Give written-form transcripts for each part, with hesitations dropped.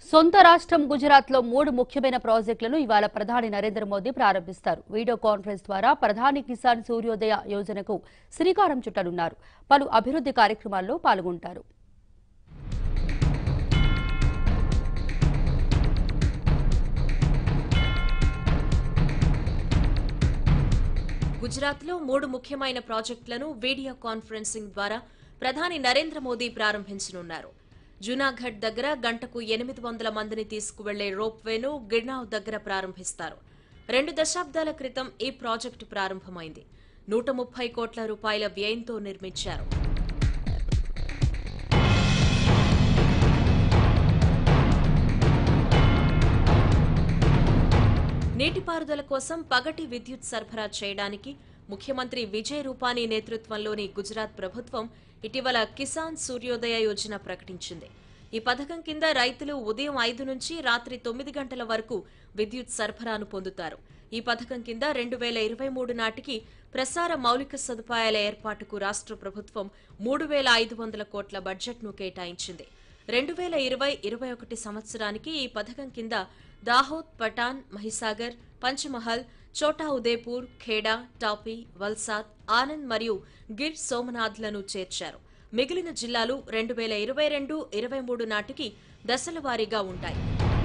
సొంత రాష్ట్రం గుజరాత్లో 3 ముఖ్యమైన ప్రాజెక్టులను ఇవాళ ప్రధాని నరేంద్ర మోదీ ప్రారంభిస్తారు. వీడియో కాన్ఫరెన్స్ ద్వారా ప్రధాని కిసాన్ సూర్యోదయ యోజనకు శ్రీకారం చుట్టనున్నారు. పలు అభివృద్ధి కార్యక్రమాల్లో పాల్గొంటారు. గుజరాత్లో 3 ముఖ్యమైన ప్రాజెక్టులను వీడియో కాన్ఫరెన్సింగ్ ద్వారా ప్రధాని నరేంద్ర మోదీ ప్రారంభించనున్నారు. జూనాగఢ్ దగ్గర గంటకు 800 మందిని తీసుకువెళ్లే రోప్వేను గిర్నావ్ దగ్గర ప్రారంభిస్తారు. 2 దశాబ్దాల క్రితం ఈ ప్రాజెక్టు ప్రారంభమైంది. 130 కోట్ల రూపాయల వ్యయంతో నిర్మించారు. నీటిపారుదల కోసం పగటి విద్యుత్ సరఫరా చేయడానికి ముఖ్యమంత్రి విజయ్ రూపానీ నేతృత్వంలోని గుజరాత్ ప్రభుత్వం ఇటీవల కిసాన్ సూర్యోదయ యోజన ప్రకటించింది. ఈ పథకం కింద రైతులు ఉదయం 5 నుంచి రాత్రి 9 గంటల వరకు విద్యుత్ సరఫరాను పొందుతారు. ఈ పథకం కింద 2023 నాటికి ప్రసార మౌలిక సదుపాయాల ఏర్పాటుకు రాష్ట్ర ప్రభుత్వం 3,500 కోట్ల బడ్జెట్ను కేటాయించింది. 2020-21 సంవత్సరానికి ఈ పథకం కింద దాహోద్, పటాన్, మహిసాగర్, పంచమహల్, చోటా ఉదేపూర్, ఖేడా, టాపీ, వల్సాద్, ఆనంద్ మరియు గిర్ సోమనాథ్లను చేర్చారు. మిగిలిన జిల్లాలు 2022-23 నాటికి దశల వారీగా ఉంటాయి.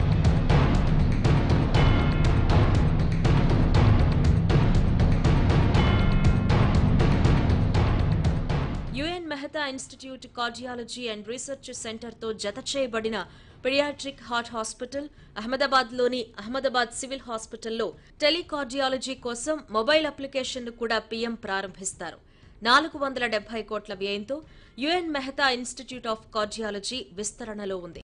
UN Mehta institute cardiology and research సెంటర్తో జత చేయబడిన పీడియాట్రిక్ హార్ట్ హాస్పిటల్, అహ్మదాబాద్లోని అహ్మదాబాద్ సివిల్ హాస్పిటల్లో టెలికార్డియాలజీ కోసం మొబైల్ అప్లికేషన్ను కూడా పీఎం ప్రారంభిస్తారు. 470 కోట్ల వ్యయంతో UN Mehta institute of cardiology విస్తరణలో ఉంది.